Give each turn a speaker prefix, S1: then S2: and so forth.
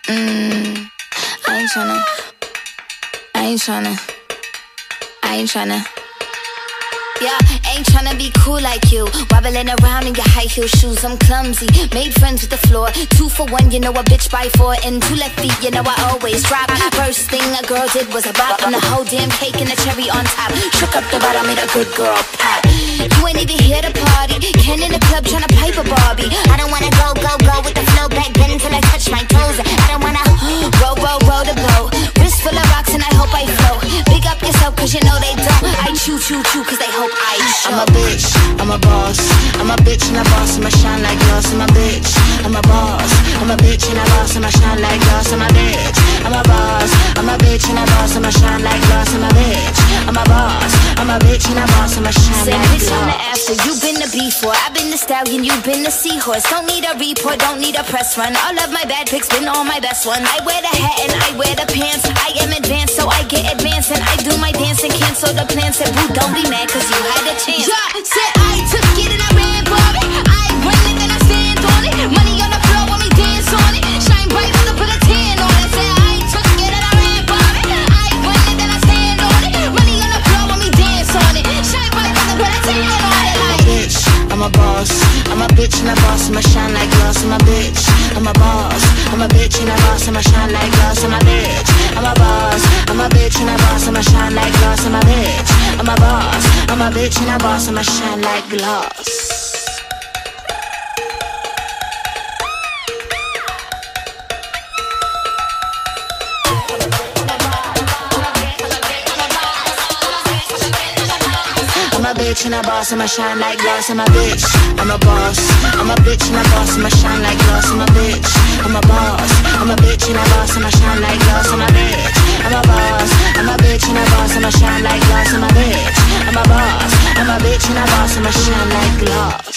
S1: I ain't tryna, I ain't tryna, I ain't tryna. Yeah, ain't tryna be cool like you, wobbling around in your high heel shoes. I'm clumsy, made friends with the floor. 2 for 1, you know a bitch by 4. And 2 left feet, you know I always drop. First thing a girl did was a bop. I'm the whole damn cake and the cherry on top. Shook up the bottom, made a good girl pop. You ain't even here to party, Ken in the club tryna pipe a Barbie. I don't wanna go with the flow back then until I touch my toes. I don't wanna roll the boat. Wrist full of rocks and I hope I float. Big up yourself cause you know they don't. I chew cause they hope I show.
S2: I'm a bitch, I'm a boss. I'm a bitch and a boss, I'ma shine like glass. I'm a bitch, I'm a boss. I'm a bitch and a boss, I'ma shine like glass. I'm a bitch, I'm a boss. I'm a bitch and a boss, I'ma shine like glass. I'm a bitch, I'm a boss. I'm a bitch and a boss, I'ma shine like glass.
S1: Bitch, I'm the after, you been the before. I've been the stallion, you been the seahorse. Don't need a report, don't need a press run. All of my bad pics been all my best ones. I wear the hat and I wear the pants. I am advanced, so I get advanced. And I do my dance and cancel the plans. Said, boo, don't be mad cause you had a chance.
S3: Yeah, said I took it and I ran for it. I win it then I stand on it. Money on the floor when we dance on it. Shine bright when I put a tan on it. Said I took it and I ran for it. I win it then I stand on it. Money on the floor when we dance on it. Shine bright when I put a tan on it.
S2: I'm a bitch, I'm a boss. I'm a bitch and a boss, I'ma shine like glass. I'm a bitch, I'm a boss. I'm a bitch and a boss, I'ma shine like glass. I'm a bitch, I'm a boss. I'm a bitch and a boss, I'ma shine like glass. I'm a bitch, I'm a boss. I'm a bitch and a boss, I'ma shine like glass. I'm a bitch and a boss, I'ma shine like glass. I'm a bitch, I'm a boss. I'm a bitch and a boss, I'ma shine like glass. I'm a bitch, I'm a boss. I'm a bitch and a boss, I'ma shine like glass. I'm a bitch, I'm a boss. I'm a bitch and a boss, I'ma shine like glass. I'm a bitch, I'm a boss. I'm a bitch and a boss, I'ma shine like glass.